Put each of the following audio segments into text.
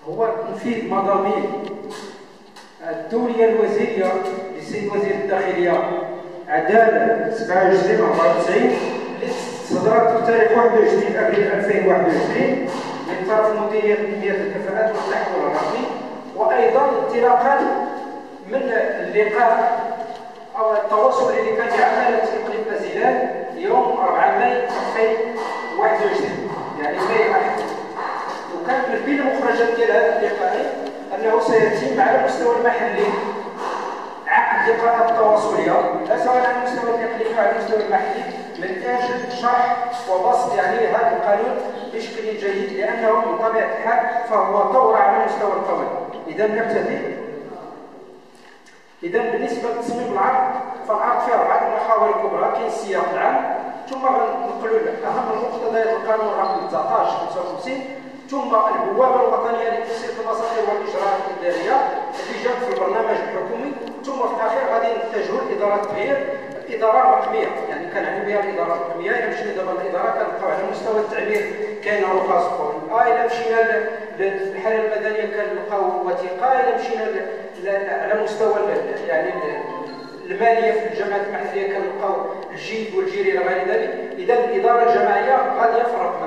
هو في مضامين الدولية الوزيرية للسيد وزير الداخلية عدالة 27 94 اللي صدرت بتاريخ 21 ابريل 2021 من طرف مديرية تنمية الكفاءات والتحول الرقمي، وايضا انطلاقا من اللقاء او التواصل اللي كان بعدالة اقليم ازيلان يوم 4 ماي 2021 يعني في احد. وكان من بين المخرجات ديال هذا اللقاء انه سيتم على المستوى المحلي عقد لقاءات تواصليه لا سواء على المستوى الاقليمي وعلى المستوى المحلي من اجل شرح وبسط هذا القانون بشكل جيد، لانه من طبيعه الحال فهو ثوره على مستوى القوانين. اذا نبتدي. اذا بالنسبه لتصميم العرض فالعرض فيه 4 محاور كبرى. كاين السياق العام، ثم غننقلوا اهم مقتضيات القانون رقم 19 55، ثم البوابه الوطنيه لتسيير المصادر والاجراءات الاداريه اللي جات في البرنامج الحكومي، ثم في الاخير غادي نتجهوا لاداره التغيير الاداره الرقميه. يعني كنعني بها الاداره الرقميه. الا مشينا دابا للاداره كنلقاو على مستوى التعبير كاين رخص قول، الا مشينا للحاله المدنيه كنلقاو وثيقه، الا مشينا على مستوى يعني الماليه في الجامعات المحليه كنلقاو الجيد والجيري الى غير ذلك. اذا الاداره الجماعيه غاديه في الرقمنه.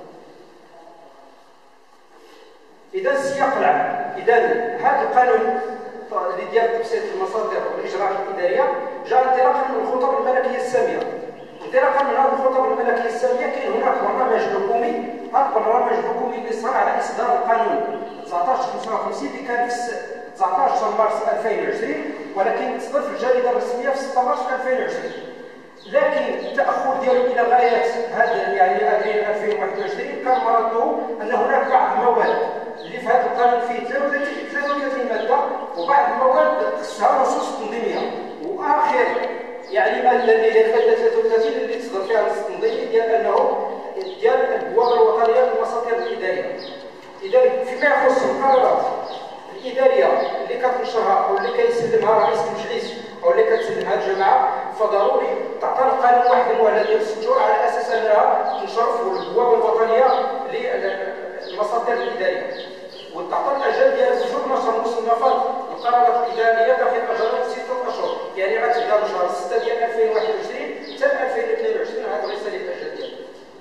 إذا السياق العام، إذا هذا القانون اللي ديال تبسيط المصادر والإجراءات الإدارية جاء انطلاقا من الخطب الملكية السامية. انطلاقا من هذه الخطب الملكية السامية كاين هناك برنامج حكومي، هذا البرنامج الحكومي اللي صار على إصدار القانون 1955 اللي كان في 19 مارس 2020، ولكن تصدر في الجريدة الرسمية في 6 مارس 2020. لكن التأخر ديالو إلى غاية هذا يعني ابريل 2021 كان مرضه أن هناك بعض المواد اللي في هذا القانون فيه 33 ماده، وبعض المواد خصها نصوص تنظيميه، واخر يعني الماده اللي الماده 33 اللي تصدر فيها النص التنظيمي ديال انه ديال البوابه الوطنيه للمصادر الاداريه. اذا فيما يخص القرارات الاداريه اللي كتنشرها او اللي كيسلمها رئيس المجلس او اللي كتسلمها الجماعه، فضروري تعطى القانون واحد المهله ديال 6 شهور على اساس انها تنشر في البوابه الوطنيه للمصادر الاداريه، وتعطى الاجل ديال وجوب نشر مصنفات القرارات الاداريه داخل اجل 6 اشهر، يعني غتبدا من شهر 6 ديال 2021 حتى 2022. هذا ليس الاجل ديالها.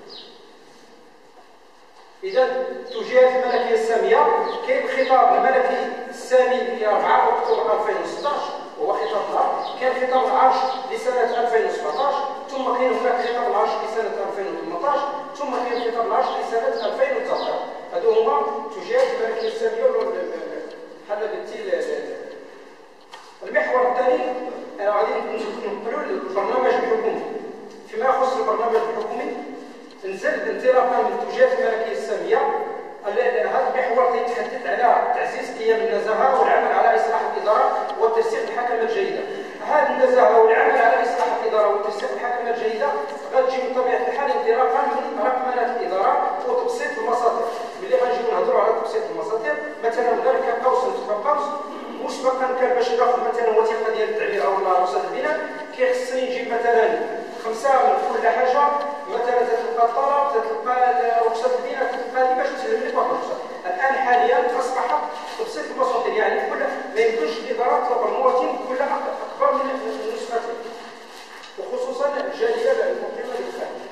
اذا توجيهات الملكيه الساميه كاين الخطاب الملكي السامي ل 4 اكتوبر 2016 وهو خطاب العرش، كاين خطاب العرش لسنه 2017، ثم كاين هناك خطاب العرش لسنه 2018، ثم كاين خطاب العرش لسنه 2019. هادو هما توجيهات الملكيه الساميه. بحال قلتي المحور الثاني غادي ننقلوا للبرنامج الحكومي. فيما يخص البرنامج الحكومي نزل انطلاقا من توجيهات الملكيه الساميه. هذا المحور يتحدث على تعزيز قيم النزاهه والعمل على اصلاح الاداره وترسيخ الحكمه الجيده. هذه النزاهه والعمل على اصلاح الاداره وترسيخ الحكمه الجيده غتجي من طبيعه الحال انطلاقا من رقمنه الاداره وتبسيط المصادر. ملي غنجيو نهضروا على تبسيط المصادر مثلا غير كقوس نتبع قوس مسبقا كان باش ناخذ مثلا وثيقه ديال التعبير او رخصه البناء كيخصني نجيب مثلا 5 من كل حاجه، مثلا تتلقى الطلب، تتلقى رخصه البناء، تتلقى هذه باش تسلم لك واحد الرخصه. الان حاليا اصبح تبسيط المصادر، يعني كل ما يمكنش الادارات تطلب المواطن كلها اكبر من نسختين، وخصوصا الجاليه المقيمه بالخارج.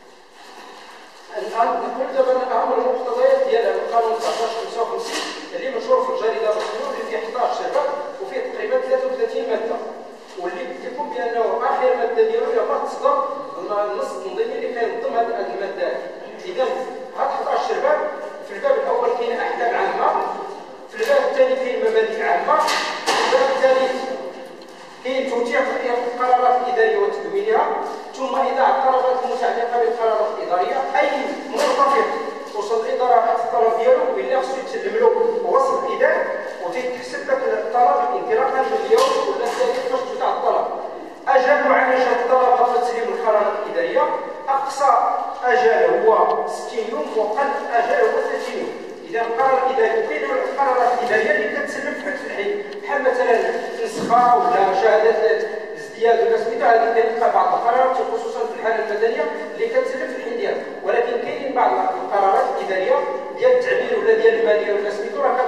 الان نقول دابا اهم المقتضيات ديال القانون 1955 اللي منشور في الجريده الرسميه واللي فيه 11 شباب وفيه تقريبا 33 ماده، واللي كيكون بانه اخر ماده ديالو يلا تصدر النص التنظيمي اللي كينظم هذه المادات. اذا هاد 11 باب، في الباب الاول كاين احكام عامه، في الباب الثاني كاين مبادئ عامه، في الباب الثالث كاين توثيق القرارات الاداريه وتدوينها، ثم اذاعه القرارات المتعلقه بالقرارات الاداريه. اي مرتفق توصل الاداره الطلب ديالو واللي خصو يتسلم له ووصل الاداري وتيتحسب لك الطلب انطلاقا من اليوم ولا التاريخ فاش تاع الطلب. اجل معالجه الطلبات وتسليم القرارات الاداريه، اقصى اجل هو 60 يوم واقل اجل هو 30 يوم. اذا القرار الاداري وكاين القرارات الاداريه اللي كتسلم في الحين بحال مثلا نسخه ولا شهاده ازدياد ولا سميتو، هذه كتلقى بعض القرارات خصوصا في الحاله المدنيه اللي كتسلم في الحين ديالها، ولكن كاينين بعض القرارات الاداريه ديال التعبير ولا ديال الماليه ولا سميتو راه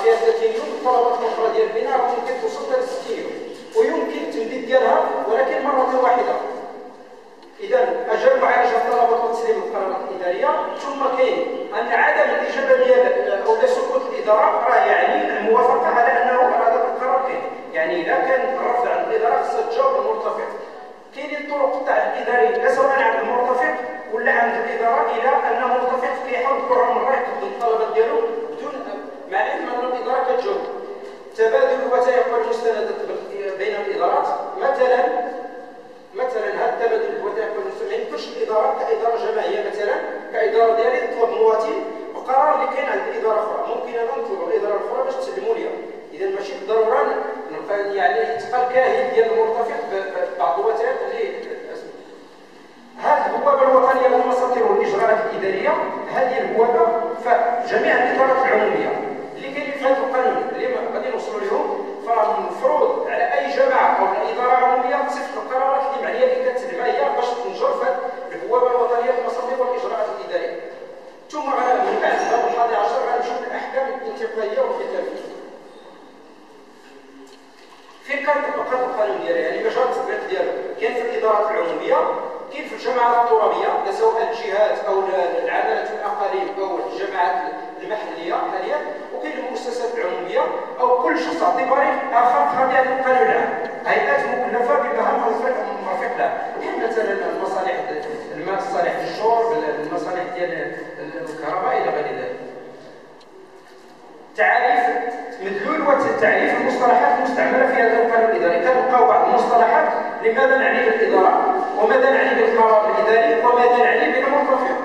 فيها 30 يوم، الطلبات الاخرى ديال البناء ممكن توصل حتى ل 60 يوم، ويمكن التمديد ديالها ولكن مره واحده. اذا اجل معالجه الطلبات وتسليم القرارات الاداريه. ثم كاين ان عدم الاجابه ديال او سقوط الاداره راه يعني الموافقه على انه هذا القرار كاين، يعني اذا كان الرفض عند الاداره خصها تجاوب المرتفق. كاينين طرق الطعن الاداري لا سواء عند المرتفق ولا عند الاداره، الى ان المرتفق كيحاول كل مره يقدم الطلبات ديالو بدون مع العلم ان الاداره كتجاوب. تبادل الوثائق والمستندات بين الادارات، مثلا هذا التبادل الوثائق والمستندات ما يمكنش الاداره كاداره جماعيه، مثلا كاداره ديالي تطلب مواطن وقرار اللي كاين عند الاداره الاخرى، ممكن انا نطلب الاداره الاخرى باش تسلموا لي. اذا ماشي بالضروره يعني يتقال كاهل ديال المرتفق ببعض الوثائق اللي هذه البوابه الوطنيه للمساطير والاجراءات الاداريه. هذه البوابه فجميع الادارات العموميه اللي كاينين في هذا القانون اللي غادي نوصلوا لهم، فالمفروض على اي جماعه او اداره عموميه تصيفط القرارات اللي معنيه اللي كتسلمها هي باش تنشر في البوابه الوطنيه للمساطير والاجراءات الاداريه. ثم من بعد الباب 11 غنمشيو للاحكام الانتقاليه والختاميه. فين كتطبق هذا القانون ديالها؟ يعني مجال التطبيق ديالو كاين في الادارات العموميه، كاين في الجماعات الترابيه سواء الجهات او العمالة والاقاليم او الجماعات المحليه حاليا، وكاين المؤسسات العموميه او كل شخص اعتباري اخر خاضع للقانون العام، هيئات مكلفه بمهام مرفق لها، بحال مثلا المصالح الماء، الصالح للشرب، المصالح ديال الكهرباء الى غير ذلك. تعريف مدلول وتعريف المصطلحات المستعمله في هذا القانون الاداري. كنلقاو بعض المصطلحات لماذا نعني بالاداره، وماذا نعني بالقرار الاداري، وماذا نعني بالمرتفق.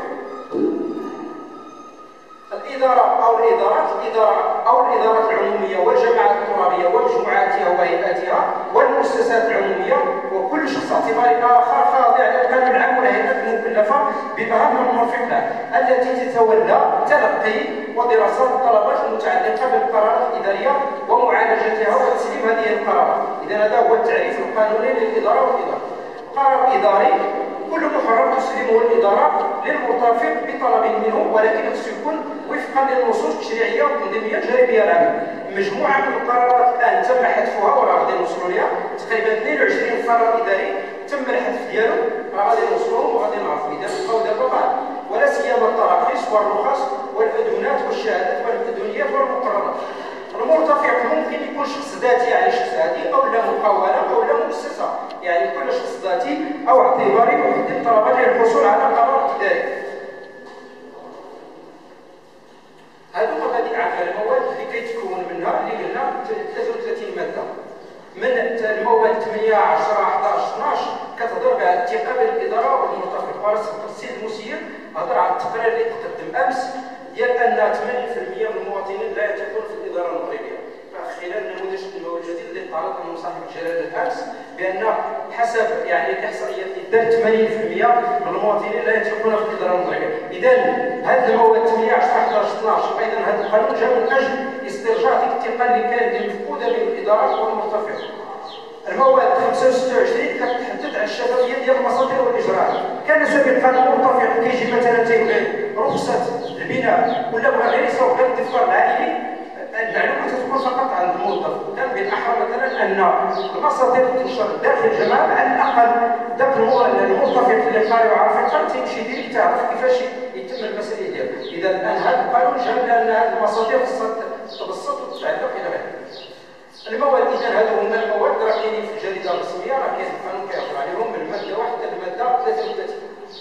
الاداره او الادارات العموميه والجماعات الترابيه ومجموعاتها وهيئاتها والمؤسسات العموميه وكل شخص اعتباري اخر خاضع للقانون العام والهيئات المكلفه بمهام المرفق لها التي تتولى تلقي ودراسة الطلبات المتعلقة بالقرارات الإدارية ومعالجتها وتسليم هذه القرارات. إذا هذا هو التعريف القانوني للإدارة والإدارة. قرار إداري كل محرر تسلمه الإدارة للمرتفق بطلب منه، ولكن خصو يكون وفقا للنصوص التشريعية والتنظيمية الجارية بها العمل. مجموعة من القرارات الآن تم حذفها وراه غادي نوصلوا لها، تقريبا 22 قرار إداري تم الحذف ديالو، راه غادي نوصلوا وغادي نعرفوا. إذا بقاو دابا بعض ولا سيما التراخيص والرخص والأذونات والشهادات والمأذونيات والمقررات. المرتفق ممكن يكون شخص ذاتي، يعني شخص ذاتي او لا مقاولة او لا مؤسسة، يعني كل شخص ذاتي او اعتباري يقدم طلبات للحصول على قرار اداري. هذو مبادئ عامة المواد اللي كيتكون منها اللي قلنا 33 مادة. من المواد 8 10 11 12 كتهضر على الثقة بين الإدارة والمرتفق. وراه السيد المسير هضر على التقرير اللي تقدم أمس ديال أن 8% من المواطنين لا يثقون في الإدارة المغربية. خلال النموذج التنموي الجديد اللي تعرض من صاحب الجلالة الأمس بأن حسب يعني الإحصائيات اللي دارت 80% من المواطنين لا يثقون في الإدارة المغربية. إذا هذه المواد 8 10 11 12 أيضا هذا القانون جاء من أجل استرجاع ديك الثقة اللي كانت مفقودة بين الإدارة والمرتفق. المواد 25 كتحدد على الشفافيه ديال المصادر والاجراءات. كان سابقا المرتفق كيجي مثلا تيبغي رخصه البناء ولا بغى غير يسوق غير الدفتر العائلي، المعلومه تكون فقط عند الموظف. كان بالاحرى مثلا ان المصادر تنشر داخل الجماعه، على الاقل ذاك المرتفق اللي قاري وعارف يقرا تيمشي ديريكت تعرف كيفاش يتم المسائل ديالو. اذا الان هذا القانون جاب لنا هذه المصادر خصها تبسط وتتعلق الى غيره. المواد اذا هذو هما المواد راه كاينين في الجريده الرسميه، راه كاين القانون كيهضر عليهم من الماده 1 حتى الماده 33.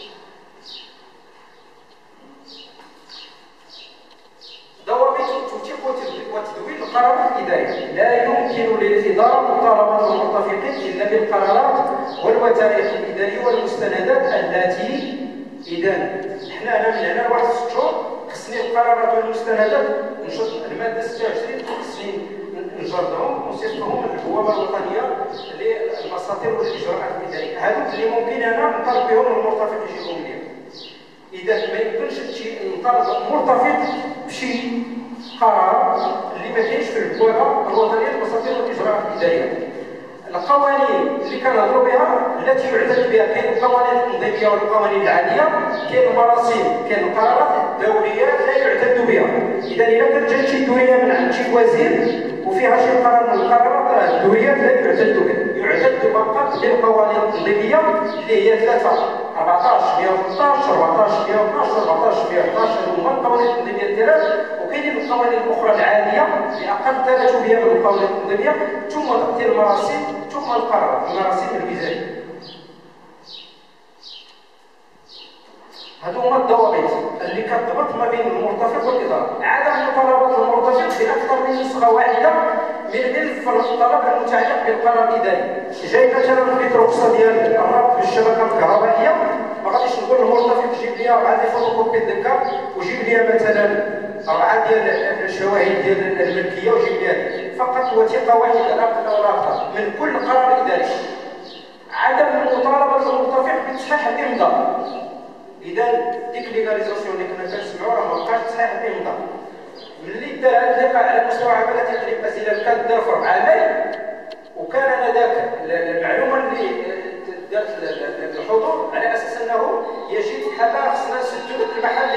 ضوابط التوثيق وتدوين القرارات الاداريه. لا يمكن للاداره مطالبه المرتفقين الا بالقرارات والوثائق الاداريه والمستندات التي اذا حنا من هنا لواحد 6 شهور خصني القرارات والمستندات نشوف الماده 26 خصني نجردهم ونصيفطهم للبوابه الوطنيه للمساطير والاجراءات الاداريه. هذوك اللي ممكن انا نطالب بهم المرتفق يجيبهم لي. اذا ما يمكنش نطالب المرتفق بشي قرار اللي ما كاينش في البوابه الوطنيه للمساطير والاجراءات الاداريه. القوانين اللي كنهضروا بها التي يعتد بها، كاين القوانين التنظيميه والقوانين العاديه، كاين المراسيم، كاين القرارات الدوليات لا يعتد بها. اذا الا كانت جات شي دوريه من عند شي وزير وفيها شي قرار من القرارات الدوليات لا يعتد بها، يعتد فقط بالقوانين التنظيميه اللي هي 3 14 113 14 112 14 111 هما القوانين التنظيميه الثلاث. وكاينين القوانين الاخرى العاديه باقل ثبتوا بها من القوانين التنظيميه، ثم تاتي المراسيم، ثم القرارات، المراسيم الوزاريه. هادو هما الضوابط اللي كتضبط ما بين المرتفق والاداره. عدم مطالبه المرتفق باكثر من نسخه واحده من ملف الطلب المتعلق بالقرار الاداري. جاي مثلا بغيت رخصه ديال الربط بالشبكه الكهربائيه، ما غاديش نقول المرتفق جيب لي 4 ديال فوتوكوبي الذكر وجيب لي مثلا 4 ديال الشواهد ديال الملكيه وجيب لي فقط وثيقه واحده لا اقل ولا اكثر من كل قرار اداري. عدم مطالبه المرتفق بتصحيح الامضاء. اذا ديك ليغاليزاسيون اللي كنا كنسمعوا راه ما بقاش تصحيح الامضاء. ملي دار هذا اللقاء على مستوى عمليه تقريب اسئله كانت دار في 4 ماي، وكان انذاك المعلومه اللي دارت الحضور على اساس انه يجب حتى خصنا نسدوا المحل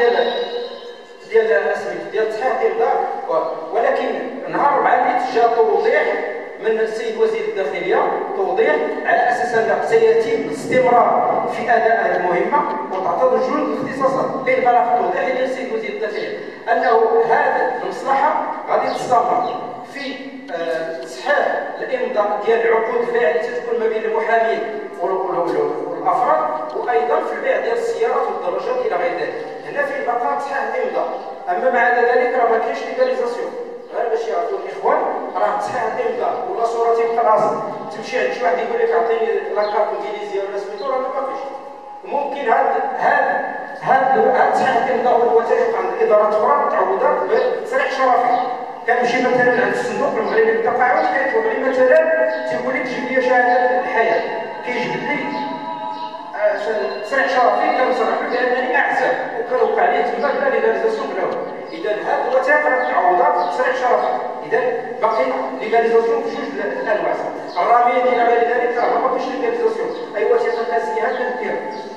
ديال تصحيح الامضاء. ولكن نهار 4 ماي جاء توضيح من السيد وزير الداخليه، توضيح على اساس انه سيتم الاستمرار في اداء هذه المهمه وتعتبر جل الاختصاصات. كاين بلاغ التوضيح ديال السيد وزير الداخليه انه هذه المصلحه غادي تستمر في تصحيح الامضاء ديال العقود البيع اللي تتكون ما بين المحامين والافراد، وايضا في البيع ديال السيارات والدراجات الى غير ذلك. هنا فيه بقاء تصحيح الامضاء، اما مع ذلك راه ما كاينش ليغاليزاسيون. غير باش يعرفوا الاخوان راه تصحيح الامضاء ولا صوره تيبقى الاصل. تمشي عند شي واحد يقول لك عطيني لاكارت انجليزيه ولا سميتو، راه ما فيش. ممكن هاد تصحيح الامضاء والوثائق عند الادارات اخرى تعوضات بتصريح شرفي. كنمشي مثلا عند الصندوق المغربي للتقاعد كيطلب لي مثلا تيقول لك جيب لي شهاده الحياه، كيجبد لي تصريح شرفي كنصرح له بانني اعزب وكنوقع عليه تما بلا ليغاليزاسيون بلا والو. اذا هاد الوثائق راه تعوضات بتصريح شرفي. اذا باقي ليغاليزاسيون في جوج الانواع. الراميه الى غير ذلك راه ما باقيش ليغاليزاسيون، اي وثيقه نازيه كنديرها.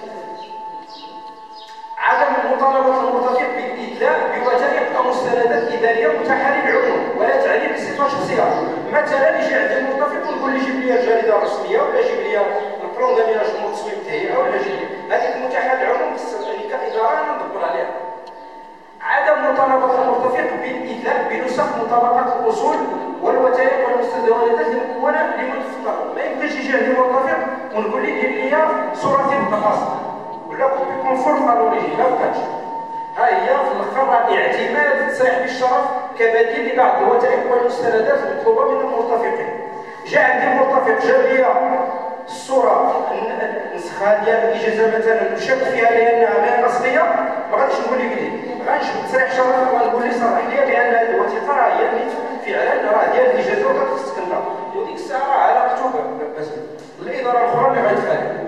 عدم مطالبه المرتفق بالادلاء بوثائق او مستندات اداريه متاحه للعموم ولا تعليل بصفه شخصيه. مثلا يجي عند المرتفق ونقول لي جيب لي الجريده الرسميه ولا جيب لي البلان داميناجمون تصميم التهيئه ولا جيب لي هذيك متاحه للعموم، خصني كاداره انا ندبر عليها. عدم مطالبه المرتفق بالادلاء بنسخ مطابقات الاصول والوثائق والمستندات المكونه لمن تفضل. ما يمكنش يجي عند المرتفق ونقول لي دير لي صورتين التفاصيل ولا كوبي كونفورم الوريجين، ما بقاش. ها هي في الاخر اعتماد التصريح بالشرف كبديل لبعض الوثائق والمستندات المطلوبه من المرتفقين. جاء عندي المرتفق جاب لي الصوره النسخه ديال الاجازه مثلا وشك فيها لانها غير اصليه، ما غاديش نقول لك لي غنجبد تصريح شرف ونقول لي صرح لي بان هذه الوثيقه راه هي فعلا راه ديال الاجازه وكتخصك انت، وديك الساعه راه علاقته بس الاداره الاخرى اللي غتفهم.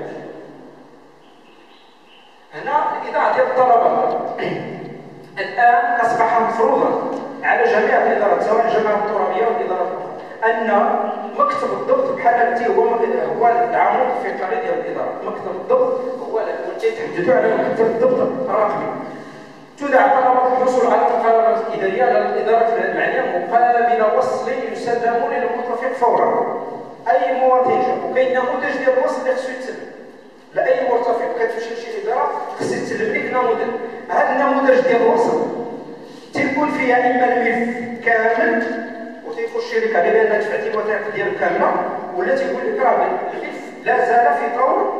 هنا الإذاعة ديال الطلبة الآن أصبح مفروضا على جميع الإدارات سواء الجماعة الترابية والإدارات الأخرى أن مكتب الضبط بحال هكا هو العمود الفقري ديال الإدارة. مكتب الضبط هو اللي تحدثوا على مكتب الضبط الرقمي. تدعى طلبة الحصول على القرارات الإدارية على الإدارات المعنية مقابل وصل يسلم للمرتفق فورا. أي مواطن جا وكاين نموذج ديال الوصل اللي خصو يتسلم لاي مرتفق كتمشي لشي اداره خص يتسلم لك نموذج. هذا النموذج ديال الوصل تيكون فيها اما الملف كامل وتيخش لك على بان دفعتي الوثائق ديالك كامله، ولا تيقول لك راه الملف لا زال في طور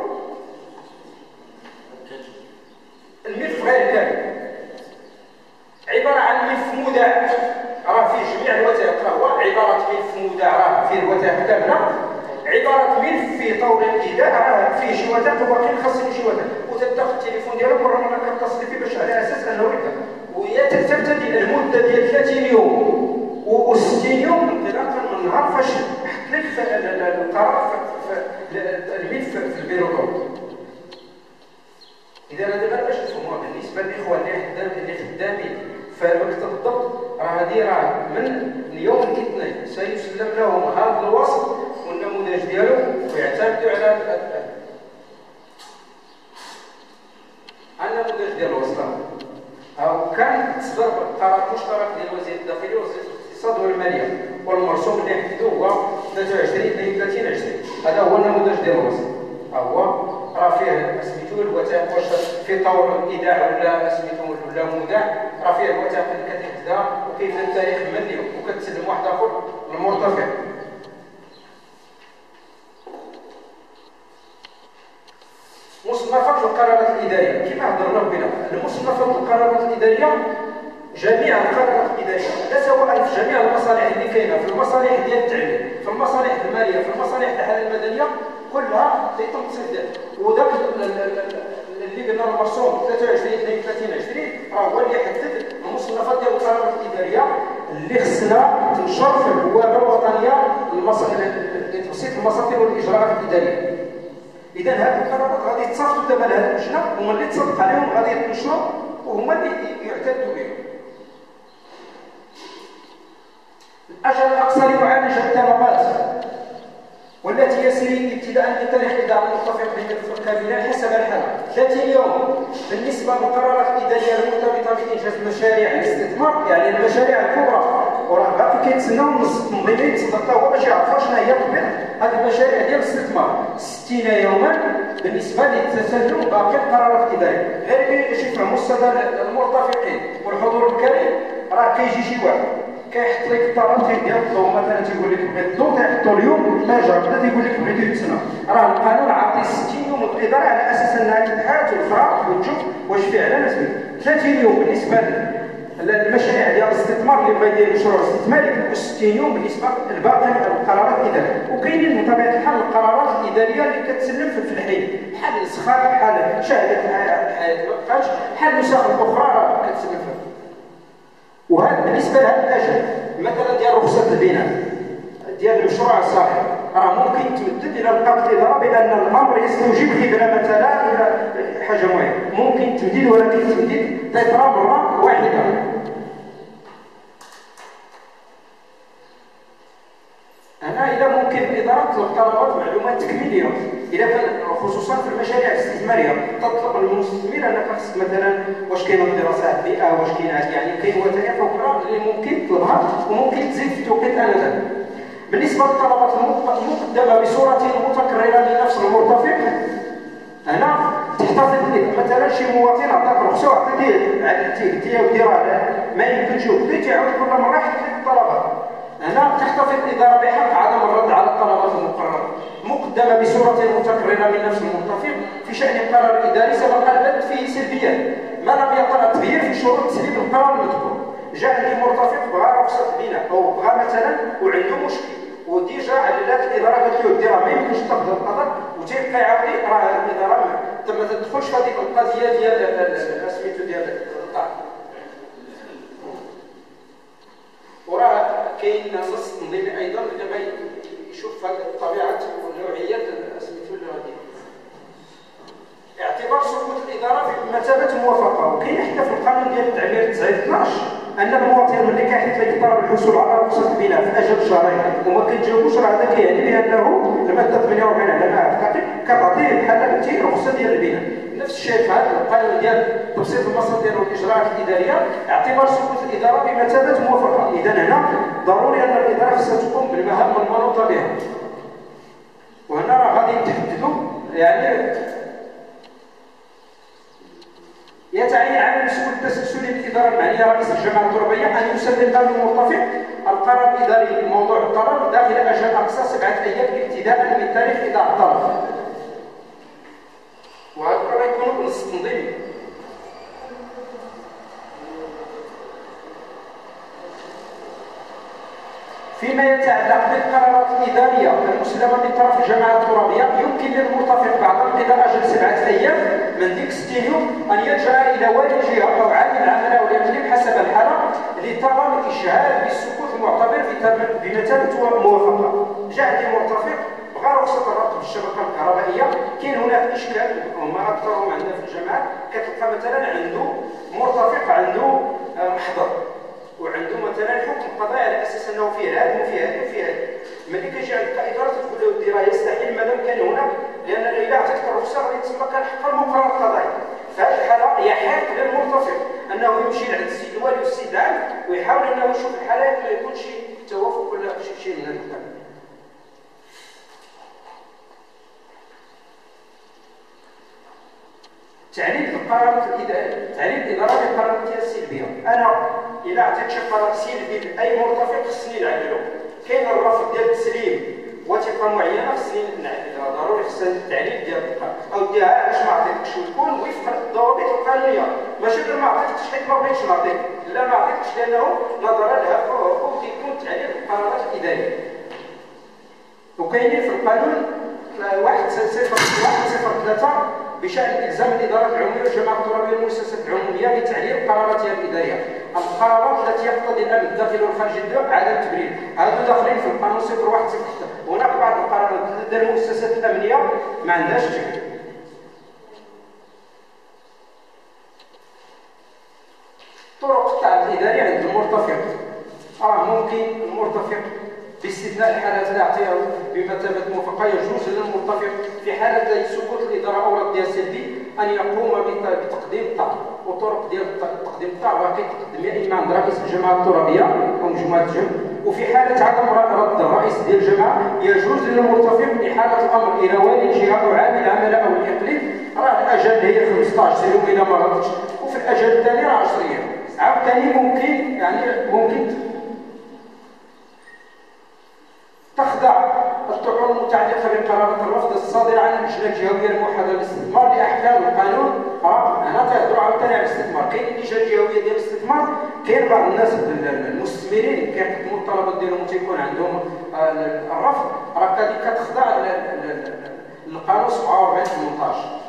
الملف غير كامل، عباره عن ملف مودع راه فيه جميع الوثائق، راه هو عباره ملف مودع راه فيه الوثائق كامله، عباره ملف في طور الاداء راه فيه شي وثائق وباقي خاصني شي وثائق، وتدخل التليفون ديالك مره مره كتصل فيه باش على اساس انه يبدا، وهي تبتدي المده ديال 30 يوم و60 يوم انطلاقا من نهار فاش حط لك القرار في الملف في البيرو. اذا هذا غير باش تفهموها بالنسبه للاخوان اللي خدامين فمكتب الضبط، راه هذه راه من اليوم الاثنين سيسلم لهم هذا الوصف والنموذج النموذج ديالو ويعتمدوا على النموذج ديال الوصله. أو كان تصدر قرار مشترك ديال وزير الداخلية ووزير الاقتصاد والمالية، والمرسوم اللي حددوه هو 23/32/20. هذا هو النموذج ديال الوصل. هو راه فيه سميتو الوثائق، واش في طور الايداع ولا سميتو ولا مودع، راه فيه الوثائق اللي كتحددها وكيف التاريخ من اليوم وكتسلم واحد اخر للمرتفع. مصنفات القرارات الاداريه كما هضرنا قبيله، المصنفات القرارات الاداريه جميع القرارات الاداريه لا سواء في جميع المصالح اللي كاينه، في المصالح ديال التعليم، في المصالح الماليه، في المصالح الحاله المدنيه، كلها تيتم التصنيف. وداك اللي قلنا المرسوم 23/32/20 راه هو اللي يحدد المصنفات ديال القرارات الاداريه اللي خصنا تنشر في البوابه الوطنيه لتبسيط المصادر والاجراءات الاداريه. إذا هذه القرارات غادي تصيفطوا دابا لهذه اللجنه، هما اللي تصدق عليهم غادي يتنشروا وهما اللي يعتدوا بهم. الأجل الأقصى لمعالجة الطلبات والتي يسري ابتداء من تاريخ إدارة المتفق بين الكابينة حسب الحالة 30 يوم بالنسبة للقرارات الإدارية المرتبطة بإنجاز مشاريع الاستثمار، يعني المشاريع الكبرى، وراه باقي كيتسناو التنظيمي يتصدق حتى هو باش يعرفوا شنو هي طبيعة هذه المشاريع ديال الاستثمار. 60 يوما بالنسبة لتسلم باقي القرارات الإدارية. غير باش يفهموا السادة المرتفقين والحضور الكريم، راه كيجي شي واحد كيحط لك الطرف ديال الضوء، مثلا تيقول لك بغيت الضوء تيحطو اليوم، ما جا بدا تيقول لك بغيتو يتسنى. راه القانون عاطي 60 يوم الاداره على اساس انها تبحث وتقرا وتشوف واش فعلا سميت 30 يوم بالنسبه للمشاريع ديال الاستثمار اللي بغا يدير مشروع استثماري، و60 يوم بالنسبه للباقي من القرارات الاداريه. وكاينين بطبيعه الحال القرارات الاداريه اللي كتسلم في الحين، بحال الاسخاف، بحال شهاده الحياه المؤقت، بحال النسخ الاخرى راه كتسلم فيها. وهذا بالنسبه لهذا الاجل مثلا ديال رخصه البناء ديال المشروع الصالح، راه ممكن تمدد الى القبض الاداره بان الامر يستوجب خبره مثلا الى حاجه معينه، ممكن تمديد، ولكن تمديد تيطرا مره واحده. هنا اذا ممكن الاداره تطلب طلبات معلومات تكميليه، اذا كان خصوصا في المشاريع الاستثماريه تطلب المستثمر انك خصك مثلا واش كاينه دراسات بيئه، واش كاين يعني كاين وثائق اخرى اللي ممكن تطلبها وممكن تزيد في التوقيت انذاك. بالنسبه للطلبات المقدمه بصوره متكرره لنفس المرتفق، هنا تحتفظ مثلا شي مواطن عطاك رخصه وعطيتيه يا ودي راه ما يمكنش وكذا، تعاود كل مره يحط لك الطلبات. هنا تحتفظ الإدارة بحق عدم الرد على الطلبات المقررة مقدمة بصورة متكررة من نفس المرتفق في شأن القرار الإداري سبق البدء فيه سلبيا ما لم يطرأ التغيير في شروط تسليم القرار المذكور. جاء لي مرتفق بغى رخصة البناء أو بغى مثلا وعنده مشكل، وديجا علات الإدارة قالت له ديرها ما يمكنش تاخذ القدر، وتيبقى يعاود راه الإدارة ما تدخلش في هذيك القضية ديال سميتو ديال الطاق. وراه كاين نص تنظيمي ايضا دابا يشوف الطبيعه والنوعيات سميتو اللي غادي اعتبار سقوط الاداره في مرتبه موافقه. وكاين حتى في القانون ديال التعمير 9/12 ان المواطن ملي كيحط لك طلب الحصول على رخصه البناء في اجل شهرين وما كتجاوبوش، راه هذا كيعني بانه الماده 48 على ما اعتقد كتعطيه بحال بنتي رخصه ديال البناء. نفس الشيء في هذا القانون ديال تبسيط المصادر والاجراءات الاداريه اعتبار سقوط الاداره بمثابه موافقه. اذا هنا ضروري ان الاداره خصها تقوم بالمهام المنوطه بها. وهنا راه غادي تحددوا يعني يتعين على المسؤول التسلسلي بالاداره المعنيه رئيس الجمعيه التربيه ان يسلم له المرتفق القرار الاداري بموضوع الطلب داخل اجل اقصى 7 ايام ابتداء من تاريخ ايداع الطلب. وهذا راه يكون بالنص التنظيمي. فيما يتعلق بالقرارات الاداريه المسلمه من طرف الجماعه الترابيه، يمكن للمرتفق بعد انقضاء اجل 7 ايام من ديك 60 يوم ان يلجا الى والي الجهه او عامل العمل او الاقليم حسب الحاله لطلب الاشهاد بالسكوت المعتبر بمثابه موافقه. جاء لي مرتفق بغى رخصه الربط بالشبكه الكهربائيه، كاين هناك اشكال هما اكثرهم عندنا في الجامعات، كتلقى مثلا عنده مرتفق عنده محضر وعنده مثلا حكم قضائي على اساس انه فيه هذا وفيه هذا وفيه هذا، ملي كيجي عند الاداره تقول له دير راه يحق للمرتفق انه يمشي لعند السيد الوالي والسيد العام ويحاول انه يشوف الحالات ما يكونش توافق ولا شيء من هذا القبيل. تعليل القرارات الاداريه، تعليل الاداره للقرارات السلبيه. انا الا عطيت شي قرار سلبي لاي مرتفق خصني نعدلو. كاين الرفض ديال التسليم وثيقه معينه خصني نعدلها، ضروري خصها التعليل ديال القرار او ديها علاش ما عطيتكش ويكون وفق الضوابط القانونيه، ماشي غير ما عطيتكش حيت ما بغيتش نعطيك، لا ما عطيتكش لانه نظرا لها حقوق يكون تعليل القرارات الاداريه. وكاينين في القانون 103 بشأن إلزام الإدارات العمومية والجماعات الترابية والمؤسسات العمومية بتعليل قراراتها الإدارية. القرارات التي يقتضي الأمن الداخلي والخارجي عدم تبرير، هذو داخلين في القانون 0106. هناك بعض القرارات لدى المؤسسات الأمنية ما عندهاش تبرير. طرق التعليل الإداري عند المرتفق. ممكن المرتفق باستثناء الحالات الاعتياد بمثابه موافقه يجوز للمرتفق في حاله ثبوت الاداره او ردها السلبي ان يقوم بتقديم الطعن. وطرق ديال تقديم الطعن باقي تقدم اما عند رئيس الجماعه الترابيه او مجموعه الجمع، وفي حاله عدم رد الرئيس ديال الجماعه يجوز للمرتفق احاله الامر الى والي الجهه او عامل عمله او الاقليم. راه الاجل هي 15 يوم الى ما ردش، وفي الاجل الثاني راه 10 ايام. عاوتاني ممكن تخضع الطعون المتعلقه بقرارات الرفض الصادره عن اللجنه الجهويه الموحده للاستثمار لاحكام القانون. انا تهضروا عاوتاني على الاستثمار. كاين اللجنه الجهويه ديال الاستثمار، كاين بعض الناس المستثمرين كيقدموا الطلبات ديالهم وتيكون عندهم الرفض، راه كتخضع للقانون 47/18.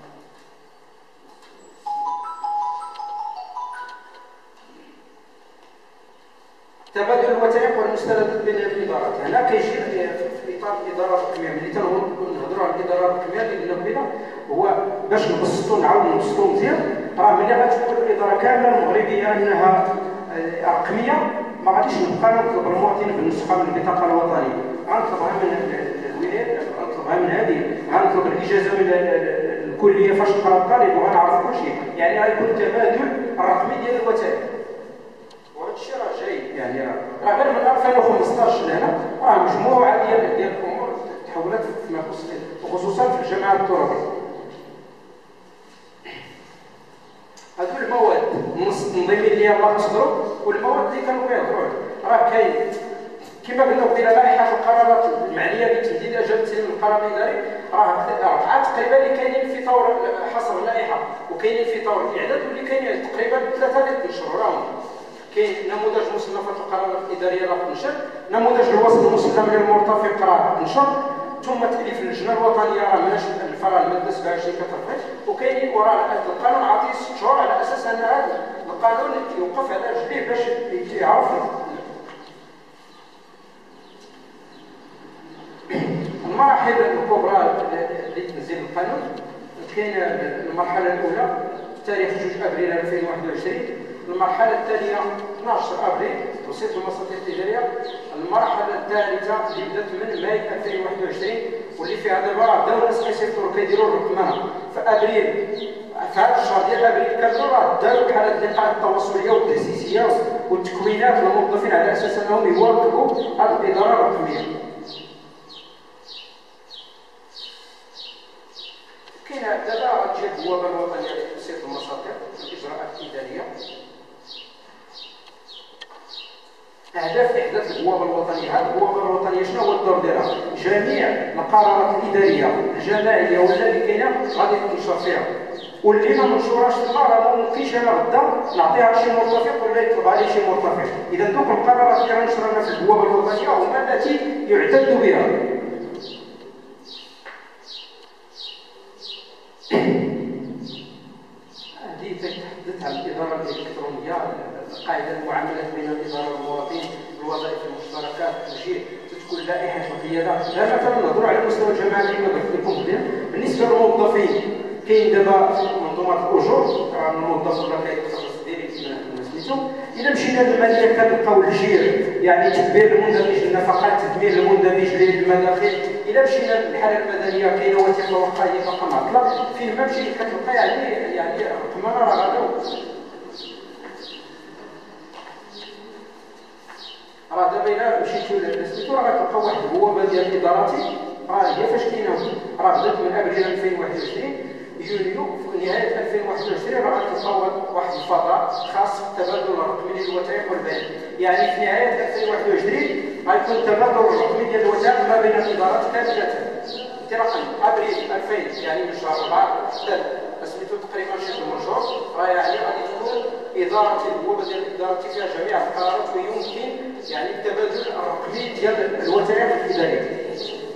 تبادل الوثائق والمستندات بين الادارات. هنا كيجي في اطار الاداره الرقميه. ملي تنهضروا على الاداره الرقميه اللي قلنا قبيله هو باش نعاودوا نبسطوا مزيان. راه ملي غتكون الاداره كامله المغربيه انها رقميه، ما غاديش نبقى نطلب المواطن بالنسخه من البطاقه الوطنيه، غنطلبها من الولايات، غنطلبها من هذه، غنطلب الاجازه من الكليه فاش نقرا الطالب وغنعرف كل شيء. يعني غيكون تبادل الرقمي ديال الوثائق. وهذا الشيء راه جيد. يعني راه غير من 2015 لهنا راه مجموعه ديال الامور تحولت فيما يخص وخصوصا في الجماعات الترابيه. هادو المواد التنظيميه اللي يلاه تصدروا والمواد اللي كانوا كيهضروا راه كاين كما قلنا قبيله لائحه القرارات المعنيه بتجديد اجل تسليم القرار الاداري. راه 4 تقريبا اللي كاينين في طور حصر اللائحه وكاينين في طور الاعداد، واللي كاينين تقريبا 3 اللي تنشروا راهم. كاين نموذج مصنفات القرارات الاداريه راه تنشر، نموذج الوصل المسلم للمرتفق راه تنشر، ثم تاليف اللجنه الوطنيه راه مناش الفرع الماده 27 كترفع، وكاينين وراه القانون عاطي 6 شهور على اساس ان هذا القانون يوقف على رجليه باش يعرف. المراحل الكبرى لتنزيل القانون كاين المرحله الاولى تاريخ 2 ابريل 2021، المرحله الثانيه 12 ابريل توصيل المصادر التجاريه، المرحله الثالثه اللي بدات من ماي 2021 واللي فيها دابا راه بداو الناس كيصيفطوا كيديروا الرقمنه في ابريل. في هذا الشهر ديال ابريل كامل راه داروا بحال هاد اللقاءات التواصليه والتاسيسيه والتكوينات للموظفين على اساس انهم يواكبوا هذه الاداره الرقميه. كاين دابا غتجي البوابه الوطنيه لتوسيط المصادر والاجراءات الاداريه. اهداف احداث البوابه الوطنيه. هذه البوابه الوطنيه شنو هو الدور ديالها؟ جميع القرارات الاداريه الجماعيه ولا اللي كاينه غادي تنشر فيها، واللي ما منشوراش تما راه ما ممكنش انا غدا نعطيها شي مرتفق ولا يطلب عليه شي مرتفق. اذا دوك القرارات اللي غنشرنا في البوابه الوطنيه هما التي يعتد بها. هذه تتحدث عن الاداره الالكترونيه، قاعده المعاملات بين الاداره والمواطن، الوظائف المشتركه، التوجيه، تكون لائحه القياده. لا مثلا نهضروا على مستوى الجماعه كما قلت لكم قبل. بالنسبه للموظفين كاين دابا منظومه الاجور، الموظف ولا كيخلص ديريكت من سميتو. اذا مشينا للماليه كنلقاو الجير، يعني تدبير المندمج للنفقات، تدبير المندمج للمداخل، الا مشينا للحاله المدنيه كاينه وثيقه وقائيه باقا معطله، فين ما مشيت كتلقى يعني القمامه راه غادا راه دابا الا مشيتو للسميتو راه غتلقاو واحد البوابه ديال الاداراتي راه هي فاش كاينه راه بدات من ابريل 2021 يونيو في نهايه 2021 راه غتلقاو واحد الفضاء خاص بالتبادل الرقمي للوثائق والبيانات. يعني في نهايه 2021 غيكون التبادل الرقمي ديال الوثائق ما بين الادارات كامله انطلاقا ابريل 2000 يعني من شهر 4 حتى سميتو تقريبا شي 8 شهور راه يعني غادي تكون اداره البوابه ديال الاداره فيها جميع القرارات ويمكن يعني التبادل الرقمي ديال الوثائق الاداريه.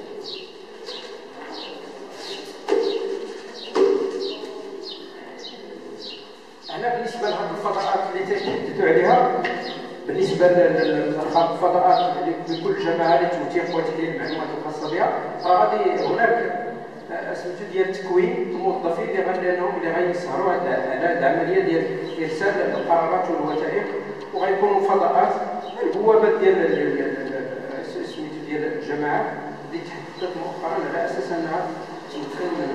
هنا بالنسبه لهذه الفضاءات اللي تحدثوا عليها، بالنسبه للفضاءات لكل جماعه اللي توثيق وتحليل المعلومات الخاصه بها، راه غادي هناك سميتو ديال تكوين الموظفين اللي غيسهروا على العمليه ديال ارسال القرارات والوثائق، وغيكونوا فضاءات البوابات ديال سميتو ديال الجماعه اللي تحدثت مؤخرا على اساس انها تمكن.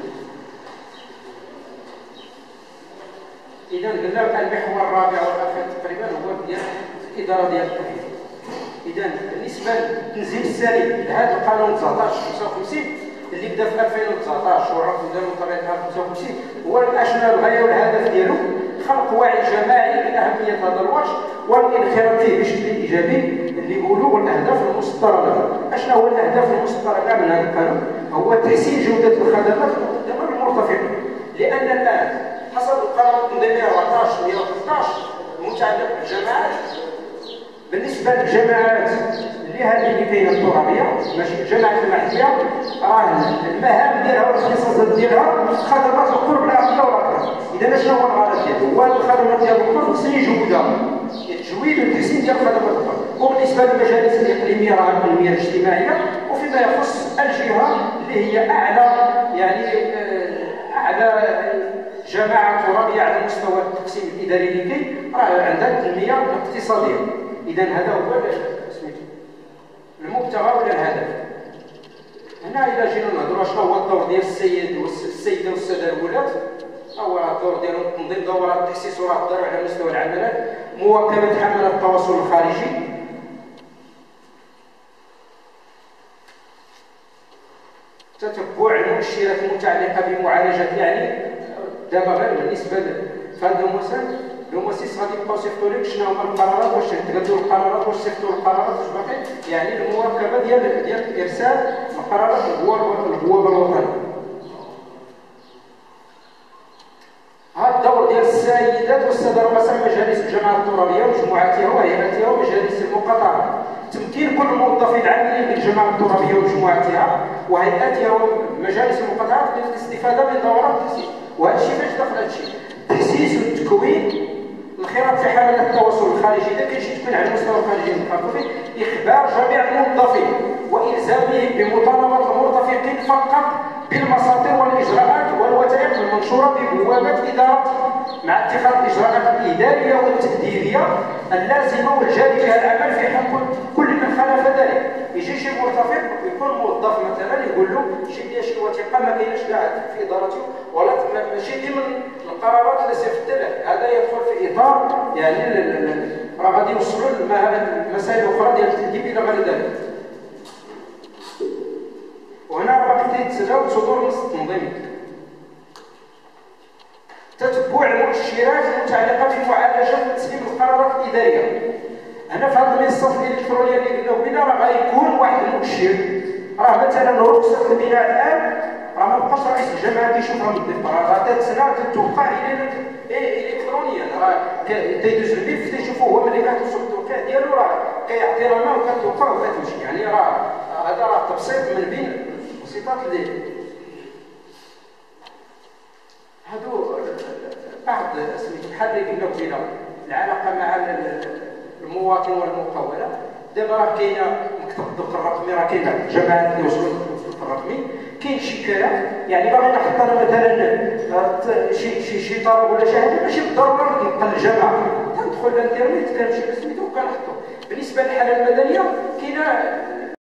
إذا قلنا المحور الرابع والأخير تقريبا هو ديال الإدارة ديال التحليل. إذا بالنسبة للتنزيل السليم لهذا القانون 1955 اللي بدا في 2019 والرقم ديالو طبيعة 55 هو الأشنى الغاية والهدف ديالو خلق وعي جماعي بأهمية هذا الوجه والانخراط فيه بشكل إيجابي اللي يقولوا الأهداف المستردة. أشنى هو الأهداف المستردة من هذا القانون؟ هو تحسين جودة الخدمات المقدمة للمرتفقين، لأن الآن حسب القانون التنظيمي 14/113 المتعلق بالجماعات، بالنسبه للجماعات اللي كاينه الترابيه ماشي الجماعات المحليه، راه المهام ديالها والاختصاصات ديالها خدمات القرب العقليه والاكثر. اذا شنو هو الغرض ديالو؟ هو الخدمات ديال القرب خصني يجودها، التجويد والتحسين ديال خدمات القرب. وبالنسبه للمجالس الاقليميه راه التنميه الاجتماعيه، وفيما يخص الجهه اللي هي اعلى جماعة ترابية على مستوى التقسيم الإداري لكي راه عندها التنمية الاقتصادية. إذا هذا هو المبتغى ولا الهدف. هنا إذا جينا نهضروا شنو هو الدور ديال السيدة والسادة الولاة، هو الدور ديالهم تنظيم دورات تحسيس وراه الدار على مستوى العملات، مواكبة حملات التواصل الخارجي، تتبع المؤشرات المتعلقة بمعالجة يعني دابا غير بالنسبه لهذا المؤسس غادي يبقاو يصيفطوا لك شنو هما القرارات، واش تقدروا القرارات، واش صيفطوا القرارات، واش باقي يعني المواكبه ديال ارسال القرارات للبوابه الوطنيه. هذا الدور ديال السيدات والساده رؤساء مجالس الجماعات الترابيه ومجموعاتها وهيئاتها ومجالس المقاطعه، تمكين كل الموظفين العاملين بالجماعات الترابيه ومجموعاتها وهيئاتها ومجالس المقاطعات من الاستفاده من دورات التحسيس. وهذا الشيء فاش دخل هذا الشيء؟ التحسيس والتكوين، الانخراط في حملات التواصل الخارجي، اذا كاين شي تكوين على المستوى الخارجي المخاطبين، اخبار جميع الموظفين والزامهم بمطالبه المرتفقين فقط بالمساطر والاجراءات والوثائق المنشوره ببوابات ادارتهم، مع اتخاذ الاجراءات الاداريه والتاديبيه اللازمه والجاري بها العمل في حق كل من خالف ذلك. يجي شي مرتفق يكون موظف مثلا يقول له شي لي شي وثيقه ما كايناش كاع في ادارتي ولا ماشي ضمن القرارات اللي صيفطت له، هذا يدخل في اطار يعني راه غادي يوصلوا لمسائل اخرى ديال التاديب الى غير ذلك. وهنا باقي تيتسناو صدور النص التنظيمي. تتبع المؤشرات المتعلقه بمعالجه وتسليم القرارات الاداريه. هنا في هذه المنصات الالكترونيه اللي قلنا بنا راه غيكون واحد المؤشر، راه مثلا رخصه البناء الان راه ما بقاش رئيس الجامعه كيشوفها من الدقه، راه تتسنى تتوقع الكترونيا، راه تيدوز الملف تيشوفوا هو ملي كتوصل التوقيع ديالو راه كيعطي رنا وكتوقع وكتمشي. يعني راه هذا راه تبسيط من بين البسيطات اللي هادو بعض سميتو بحال اللي قلنا قبيله العلاقه مع المواطن والمقاوله. دابا راه كاينه مكتب الضبط الرقمي، راه كاين جماعات اللي وصلوا للضبط الرقمي، كاين شكايه يعني باغي نحط انا مثلا شي طلب ولا شي حاجه ماشي بالضروره نبقى للجامعه، تندخل الانترنت كنمشي بسميتو وكنحطو. بالنسبه للحاله المدنيه كاينه